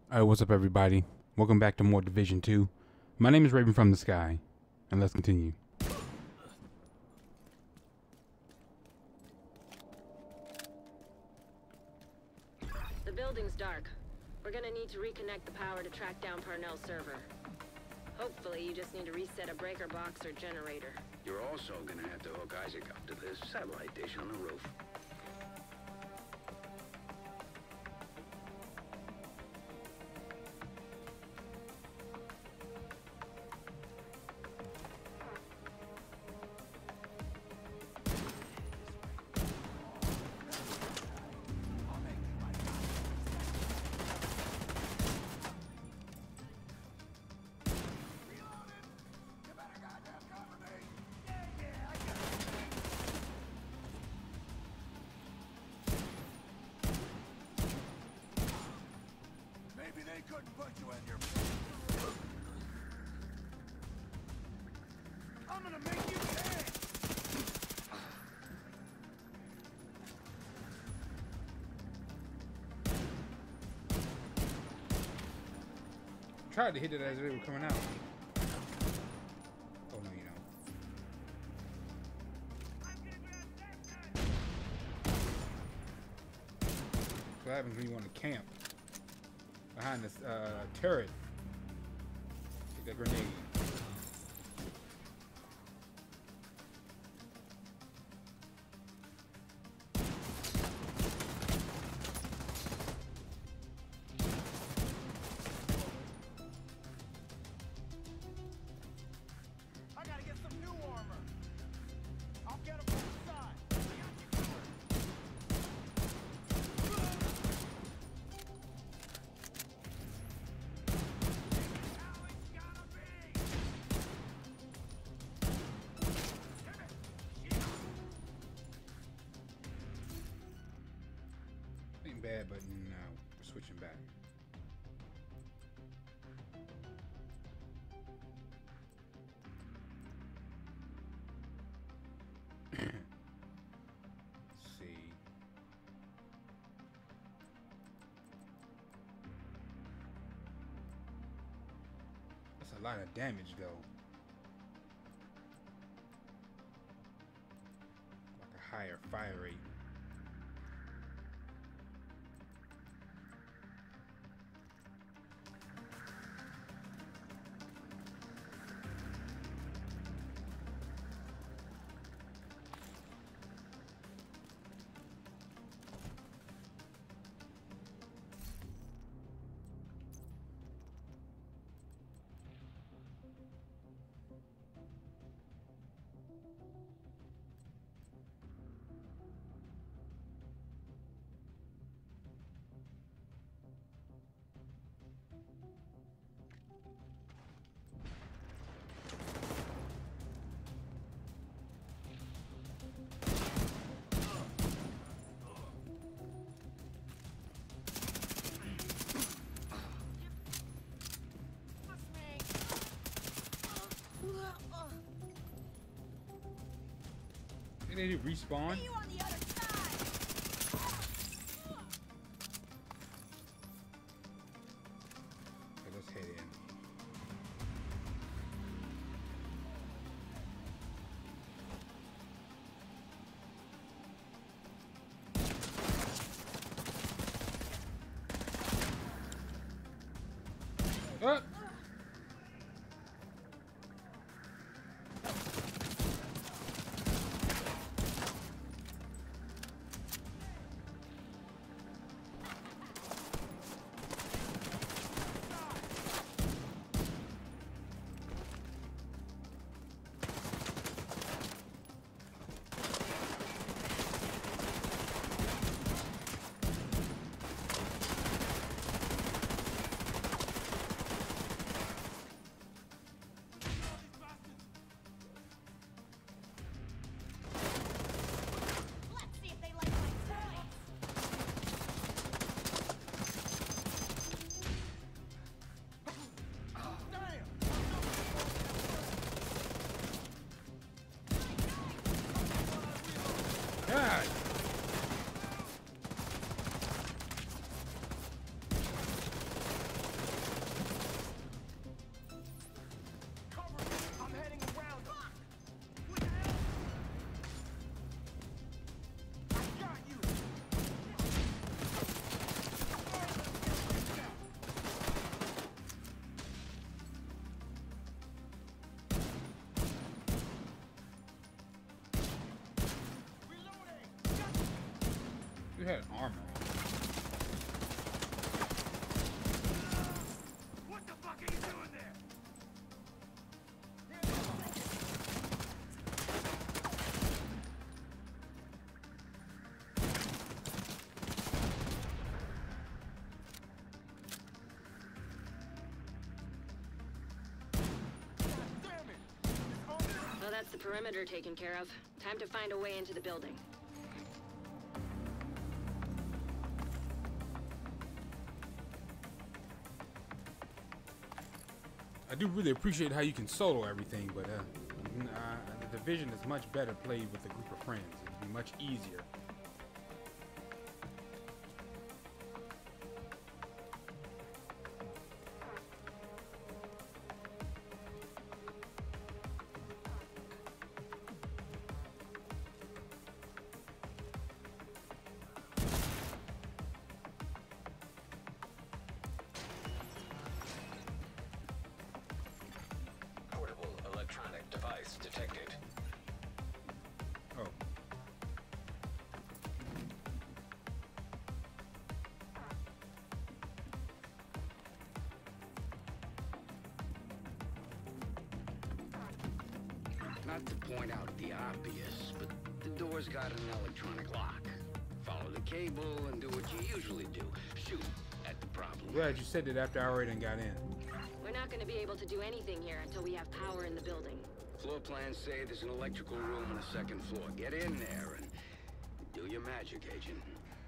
Alright, what's up everybody? Welcome back to more Division 2. My name is Raven from the Sky, and let's continue. The building's dark. We're gonna need to reconnect the power to track down Parnell's server. Hopefully you just need to reset a breaker box or generator. You're also gonna have to hook Isaac up to this satellite dish on the roof. Couldn't put you in your... I'm gonna make you pay! Tried to hit it as they were coming out. Oh no, you don't. What happens when you want to camp behind this turret? Take that grenade. I gotta get some new armor. I'll get 'em from the side. I got you covered. Ain't bad, but no, we're switching back. Let's see. That's a lot of damage, though. Like a higher fire rate. They did respawn. You on the other side. Okay, let's head in. Ah! perimeter taken care of. Time to find a way into the building. I do really appreciate how you can solo everything, but the Division is much better played with a group of friends. It'd be much easier. Detected. Oh. Not to point out the obvious, but the door's got an electronic lock. Follow the cable and do what you usually do. Shoot at the problem. Glad you said it after I already got in. We're not going to be able to do anything here until we have power in the building. Floor plans say there's an electrical room on the second floor. Get in there and do your magic, Agent.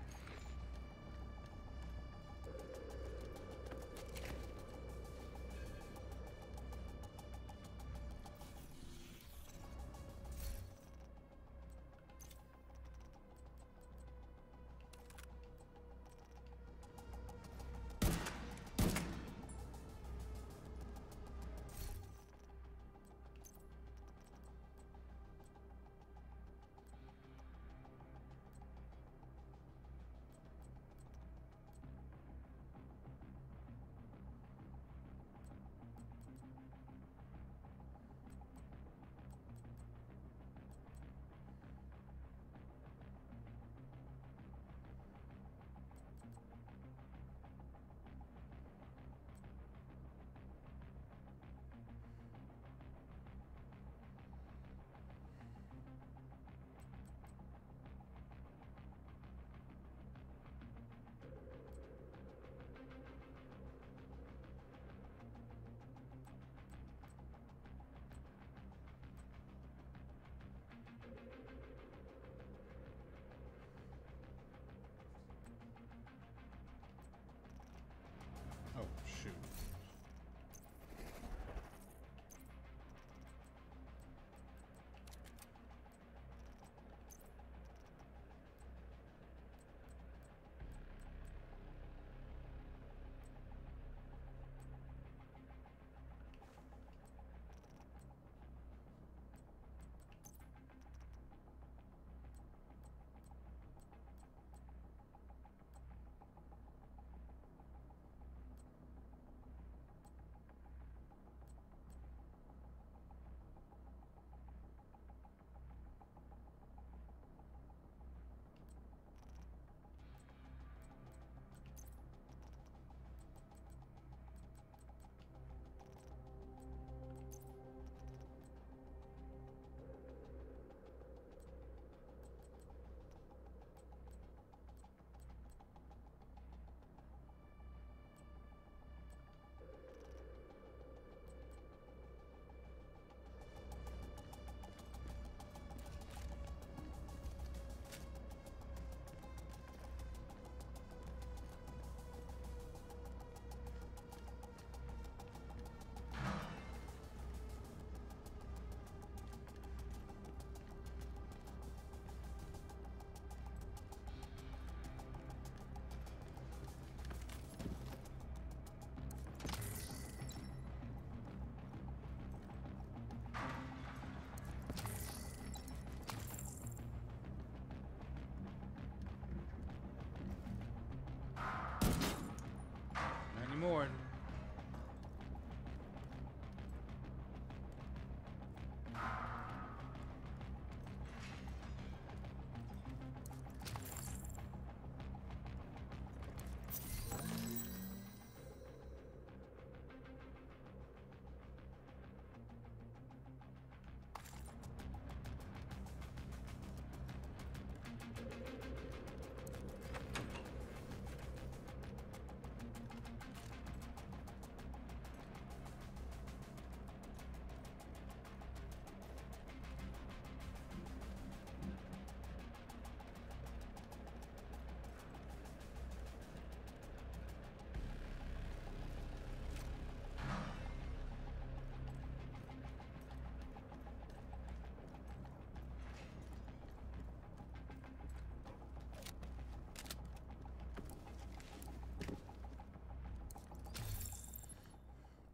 Oh, shoot. Not anymore.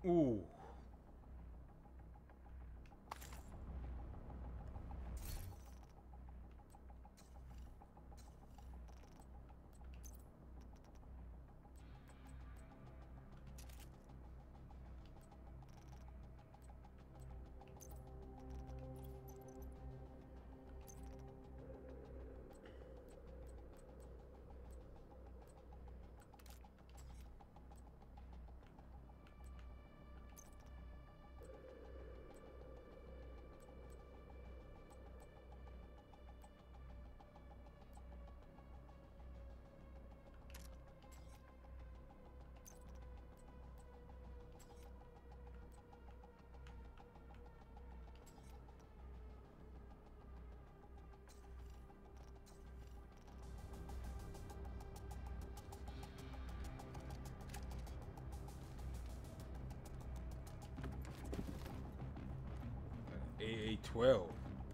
Ooh. AA-12.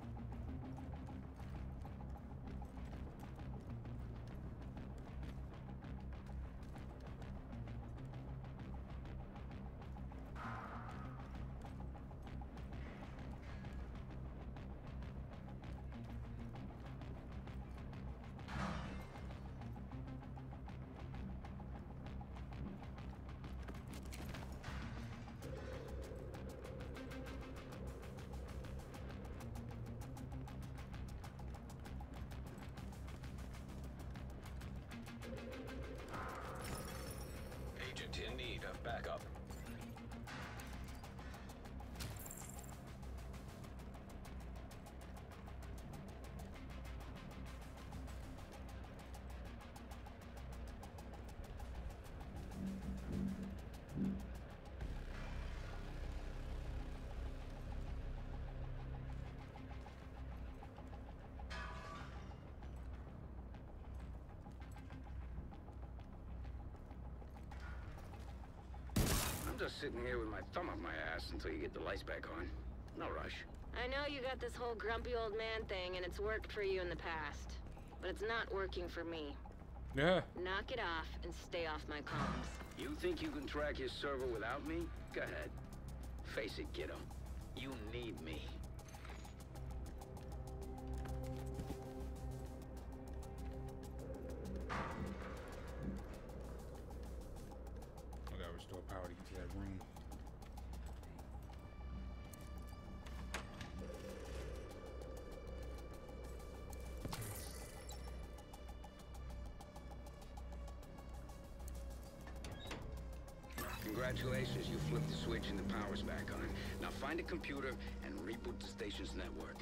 Agent in need of backup. Just sitting here with my thumb up my ass until you get the lights back on. No rush. I know you got this whole grumpy old man thing, and it's worked for you in the past. But it's not working for me. Yeah. Knock it off and stay off my comms. You think you can track his server without me? Go ahead. Face it, kiddo. You need me. I gotta restore power to get to that room. Congratulations, you flipped the switch and the power's back on. Now find a computer and reboot the station's network.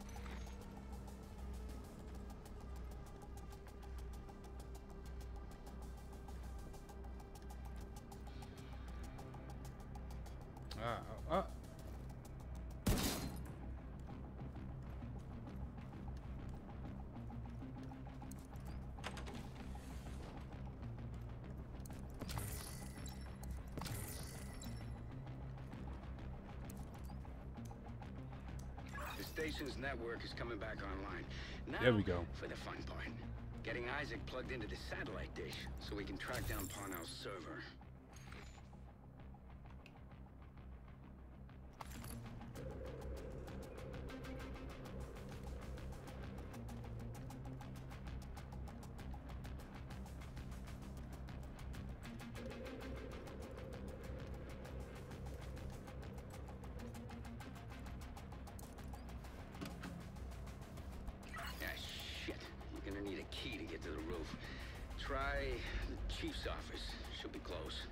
The station's network is coming back online. Now, there we go. For the fun part. Getting Isaac plugged into the satellite dish so we can track down Parnell's server. Key to get to the roof. Try the chief's office. Should be close.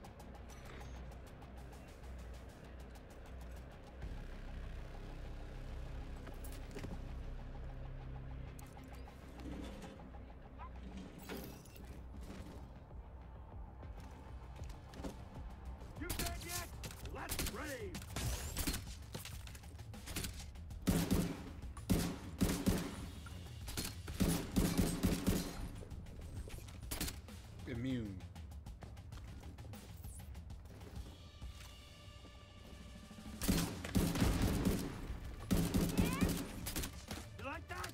You dead yet? Let's rave! Immune. You like that?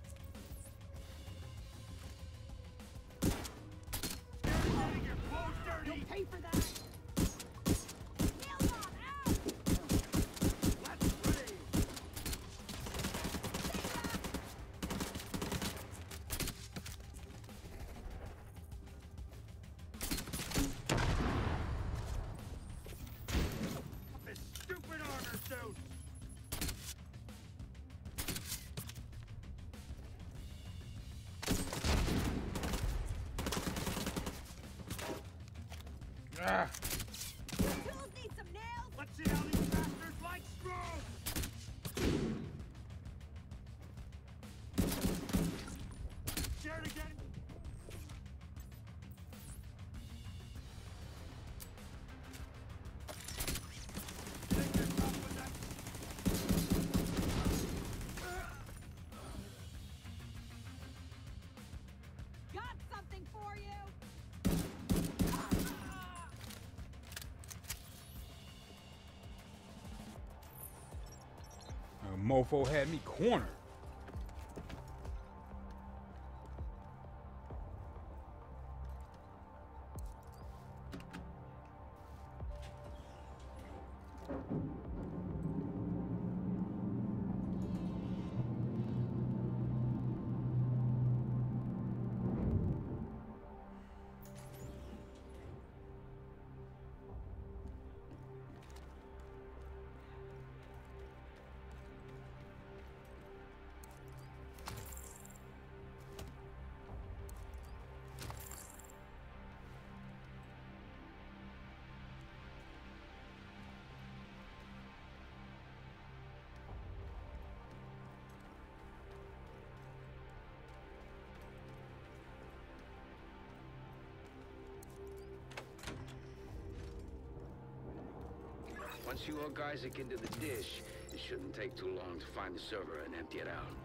You're getting your close Ah. Tools need some nails. Let's see how these bastards like strong. Share it again. Got something for you. Mofo had me cornered. Once you hook Isaac into the dish, it shouldn't take too long to find the server and empty it out.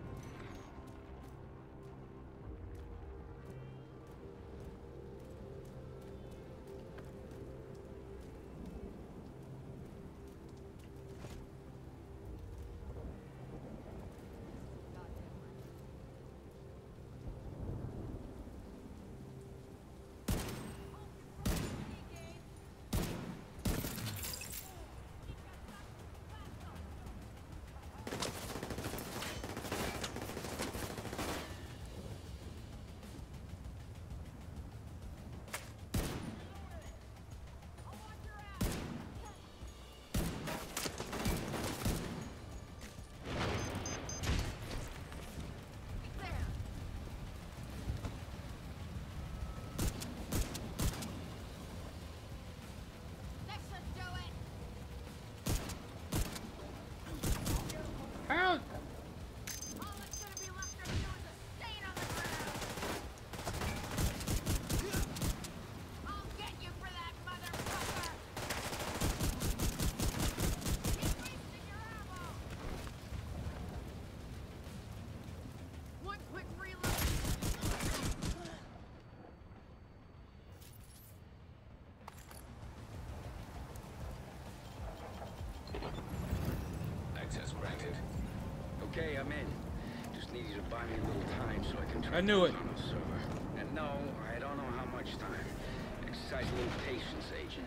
Access granted. Okay, I'm in. Just need you to buy me a little time so I can try I knew it. on the server. And no, I don't know how much time. Exercise a little patience, Agent.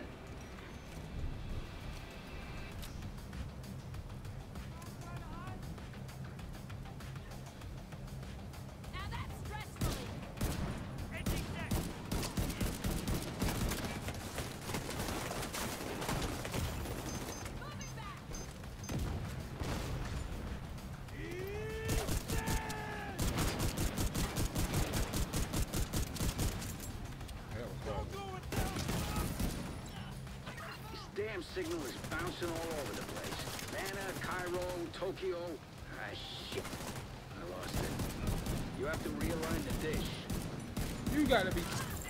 Now that's stress relief. Ending next. Moving back. This damn signal is bouncing all over the place. Vanna, Cairo, Tokyo. Ah, shit. I lost it. You have to realign the dish. You gotta be.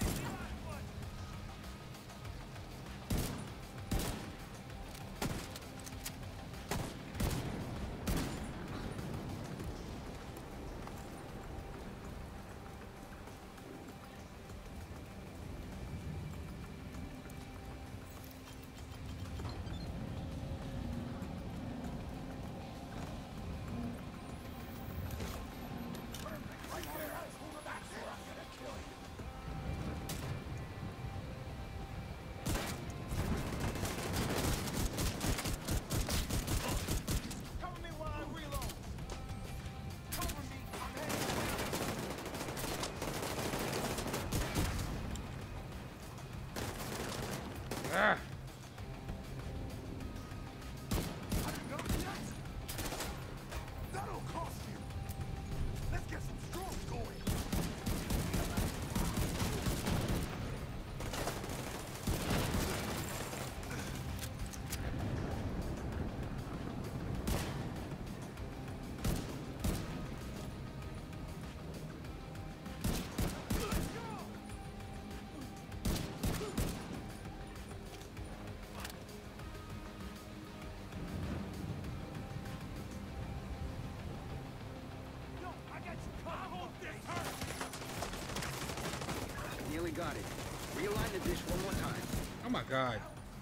Cover me while I reload. Cover me. I'm heading. Ah. That'll cost you. Let's get some strong going. Nearly got it. Realign the dish one more time. Oh my god.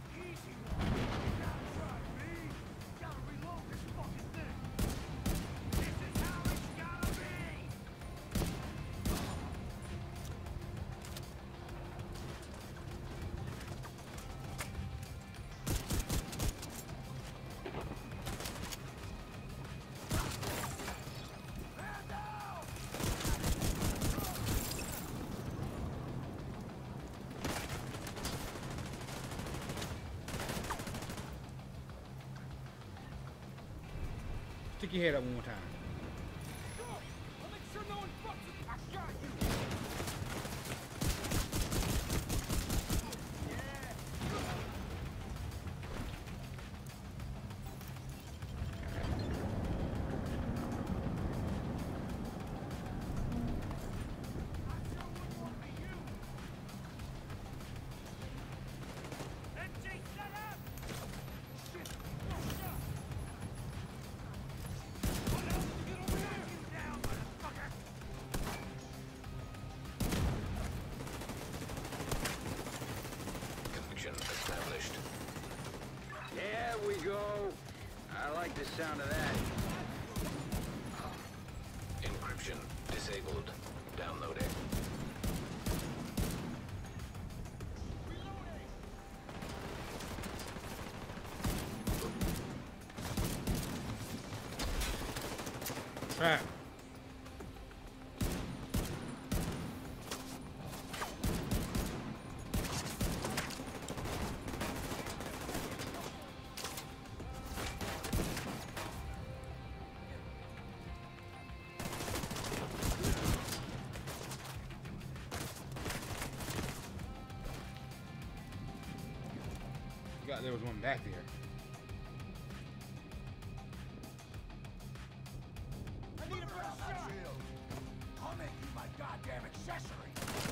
Stick your head up one more time. I'll make sure no one fucks with I got you. Connection established. There we go. I like the sound of that. Encryption disabled. Downloading. Trap. There was one back there. I need a better shot. I'll make you my goddamn accessory.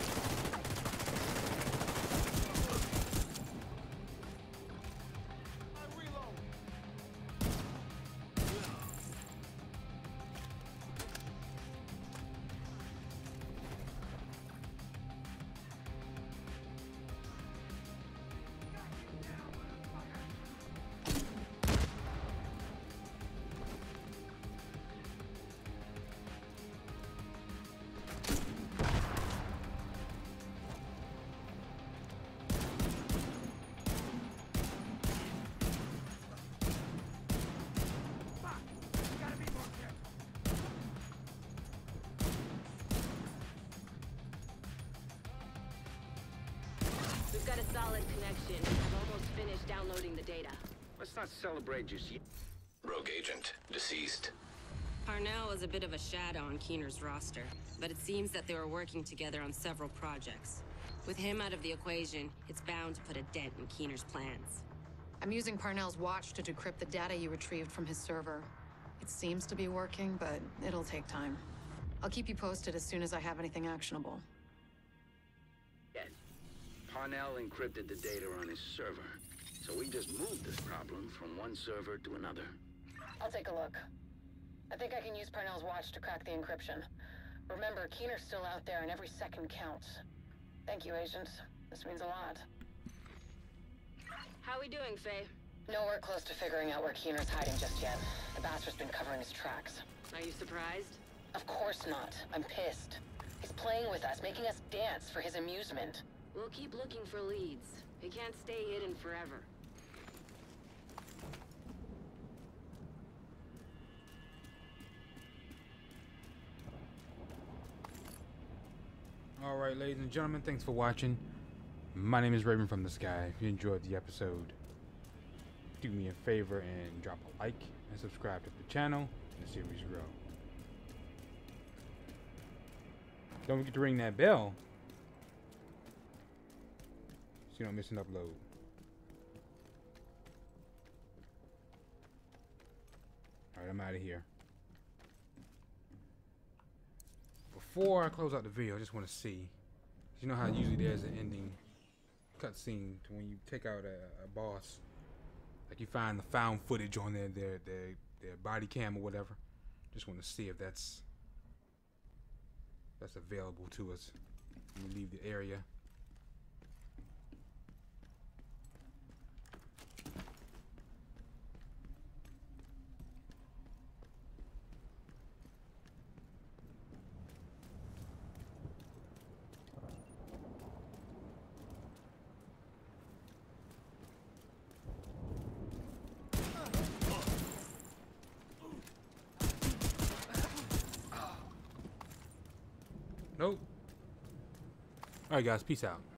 I reload. We've got a solid connection. I've almost finished downloading the data. Let's not celebrate just yet. Rogue agent deceased. Parnell was a bit of a shadow on Keener's roster, but it seems that they were working together on several projects. With him out of the equation, it's bound to put a dent in Keener's plans. I'm using Parnell's watch to decrypt the data you retrieved from his server. It seems to be working, but it'll take time. I'll keep you posted as soon as I have anything actionable. Parnell encrypted the data on his server, so we just moved this problem from one server to another. I'll take a look. I think I can use Parnell's watch to crack the encryption. Remember, Keener's still out there and every second counts. Thank you, Agent. This means a lot. How we doing, Faye? Nowhere close to figuring out where Keener's hiding just yet. The bastard's been covering his tracks. Are you surprised? Of course not. I'm pissed. He's playing with us, making us dance for his amusement. We'll keep looking for leads. He can't stay hidden forever. Alright, ladies and gentlemen, thanks for watching. My name is Raven from the Sky. If you enjoyed the episode, do me a favor and drop a like and subscribe to the channel and the series grow. Don't forget to ring that bell so you don't miss an upload. Alright, I'm out of here. Before I close out the video, I just want to see. You know how usually there's an ending cutscene to when you take out a boss. Like you find the found footage on their body cam or whatever. Just want to see if that's available to us when we leave the area. Nope. Alright guys, peace out.